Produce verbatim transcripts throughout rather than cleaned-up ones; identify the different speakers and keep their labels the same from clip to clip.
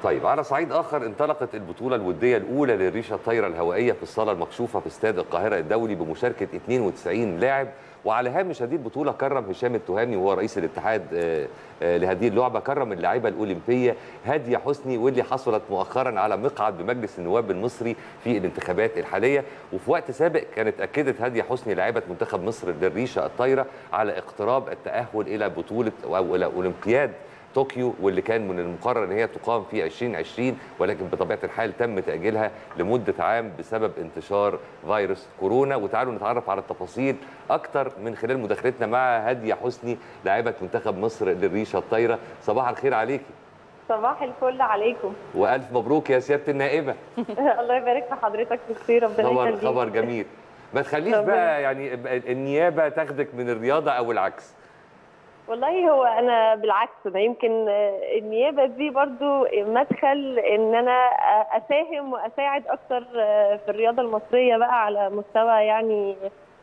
Speaker 1: طيب على صعيد اخر، انطلقت البطوله الوديه الاولى للريشه الطايره الهوائيه في الصاله المكشوفه في استاد القاهره الدولي بمشاركه اثنين وتسعين لاعب. وعلى هامش هذه البطوله كرم هشام التهامي وهو رئيس الاتحاد لهذه اللعبه، كرم اللاعبه الاولمبيه هاديه حسني، واللي حصلت مؤخرا على مقعد بمجلس النواب المصري في الانتخابات الحاليه. وفي وقت سابق كانت اكدت هاديه حسني لاعبه منتخب مصر للريشه الطايره على اقتراب التاهل الى بطوله او الى اولمبياد طوكيو، واللي كان من المقرر ان هي تقام في ألفين وعشرين، ولكن بطبيعه الحال تم تاجيلها لمده عام بسبب انتشار فيروس كورونا. وتعالوا نتعرف على التفاصيل اكتر من خلال مداخلتنا مع هاديه حسني لاعبه منتخب مصر للريشه الطايره. صباح الخير عليكي.
Speaker 2: صباح الفل عليكم،
Speaker 1: والف مبروك يا سياده النائبه.
Speaker 2: الله يبارك في حضرتك كتير، ربنا
Speaker 1: خبر
Speaker 2: يخليك.
Speaker 1: خبر جميل. ما تخليش بقى يعني النيابه تاخدك من الرياضه او العكس.
Speaker 2: والله هو انا بالعكس، انا يمكن النيابه دي برضو مدخل ان انا اساهم واساعد اكتر في الرياضه المصريه بقى على مستوى يعني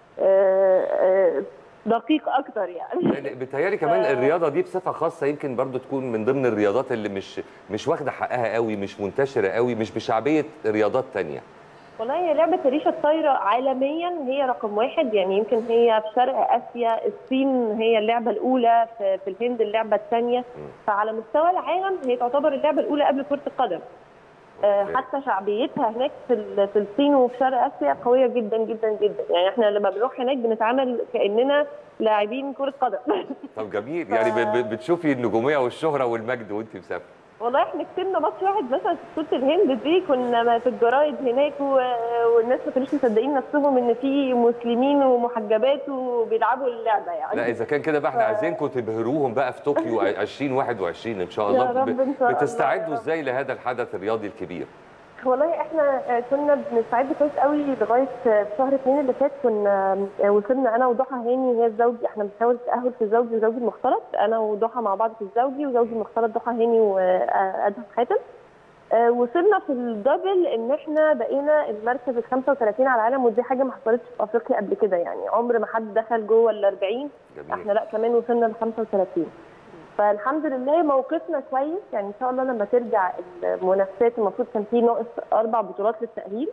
Speaker 2: دقيق اكتر يعني.
Speaker 1: بتهيألي كمان الرياضه دي بصفه خاصه يمكن برضو تكون من ضمن الرياضات اللي مش مش واخده حقها قوي، مش منتشره قوي، مش بشعبيه رياضات ثانيه.
Speaker 2: والله هي لعبة الريشة الطايرة عالميا هي رقم واحد، يعني يمكن هي في شرق آسيا، الصين هي اللعبة الأولى، في الهند اللعبة الثانية، فعلى مستوى العالم هي تعتبر اللعبة الأولى قبل كرة القدم. حتى شعبيتها هناك في في الصين وفي شرق آسيا قوية جدا جدا جدا، يعني احنا لما بنروح هناك بنتعامل كأننا لاعبين كرة قدم.
Speaker 1: طب جميل، ف... يعني بتشوفي النجومية والشهرة والمجد وانت مسافرة.
Speaker 2: والله احنا كسبنا ماتش واحد مثلا في بطوله الهند دي، كنا في الجرايد هناك والناس ما كانوش مصدقين نفسهم ان في مسلمين ومحجبات وبيلعبوا اللعبه يعني.
Speaker 1: لا اذا كان كده بقى احنا ف... عايزينكم تبهروهم بقى في طوكيو ألفين وواحد وعشرين ان شاء الله.
Speaker 2: يا رب إن شاء
Speaker 1: بتستعدوا ازاي لهذا الحدث الرياضي الكبير؟
Speaker 2: والله احنا كنا بنستعد كويس قوي لغايه في شهر اثنين اللي فات، كنا وصلنا انا وضحى هاني، هي الزوجي، احنا بنحاول التاهل في الزوجي وزوجي المختلط، انا وضحى مع بعض في الزوجي وزوجي المختلط ضحى هاني وادهم حاتم. وصلنا في الدبل ان احنا بقينا المركز ال خمسة وثلاثين على العالم، ودي حاجه ما حصلتش في افريقيا قبل كده، يعني عمر ما حد دخل جوه ال أربعين. جميل. احنا لا كمان وصلنا ل خمسة وثلاثين، فالحمد لله موقفنا كويس، يعني ان شاء الله لما ترجع المنافسات المفروض كان في ناقص اربع بطولات للتاهيل،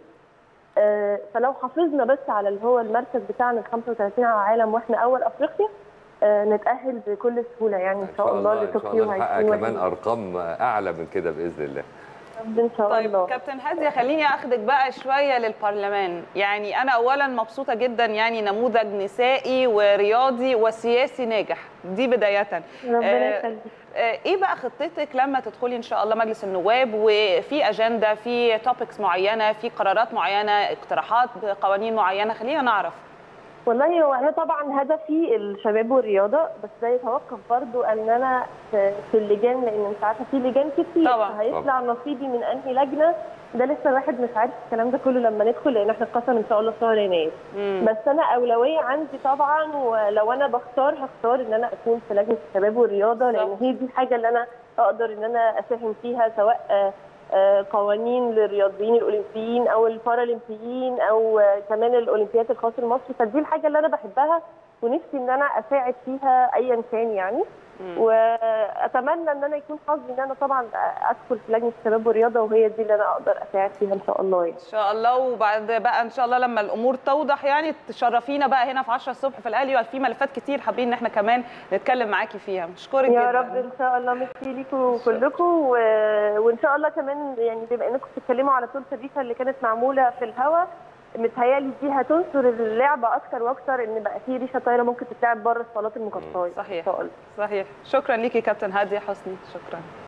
Speaker 2: فلو حافظنا بس على اللي هو المركز بتاعنا ال خمسة وثلاثين على العالم واحنا اول افريقيا نتاهل بكل سهوله يعني ان شاء الله لطوكيو.
Speaker 1: نحقق كمان ارقام اعلى من كده باذن الله.
Speaker 2: ان شاء
Speaker 3: طيب
Speaker 2: الله.
Speaker 3: كابتن هاديه، خليني اخدك بقى شويه للبرلمان. يعني انا اولا مبسوطه جدا، يعني نموذج نسائي ورياضي وسياسي ناجح، دي بدايه.
Speaker 2: ربنا يخليك.
Speaker 3: آه ايه بقى خطتك لما تدخلي ان شاء الله مجلس النواب، وفي اجنده، في توبكس معينه، في قرارات معينه، اقتراحات بقوانين معينه؟ خلينا نعرف.
Speaker 2: والله هو انا طبعا هدفي الشباب والرياضه، بس ده يتوقف برضو ان انا في اللجان، لان انت عارفه في لجان كتير،
Speaker 3: طبعا
Speaker 2: هيطلع نصيبي من انهي لجنه ده لسه الواحد مش عارف الكلام ده كله لما ندخل، لان احنا اتقسم ان شاء الله في شهر يناير. بس انا اولويه عندي طبعا، ولو انا بختار هختار ان انا اكون في لجنه الشباب والرياضه، لان هي دي الحاجه اللي انا اقدر ان انا اساهم فيها، سواء قوانين للرياضيين الاولمبيين او البارالمبيين او كمان الاولمبيات الخاصه لمصر، فدي الحاجه اللي انا بحبها ونفسي ان انا اساعد فيها ايا كان يعني. مم. واتمنى ان انا يكون حظي ان انا طبعا ادخل في لجنه الشباب والرياضه، وهي دي اللي انا اقدر اساعد فيها ان شاء الله يعني.
Speaker 3: ان شاء الله. وبعد بقى ان شاء الله لما الامور توضح يعني تشرفينا بقى هنا في عشرة الصبح في الاهلي، وفي ملفات كتير حابين ان احنا كمان نتكلم معاكي فيها. مشكورك
Speaker 2: جدا
Speaker 3: يا
Speaker 2: رب ان شاء الله. ميرسي ليكم كلكم، و... وان شاء الله كمان يعني بما انكم بتتكلموا على طول الريشه اللي كانت معموله في الهواء، متهيألي دي هتنصر اللعبه اكتر واكتر، ان بقى في ريشه طايره ممكن تتلعب بره الصالات المقصيه.
Speaker 3: صحيح صحيح. شكرا ليكي كابتن هاديه حسني، شكرا.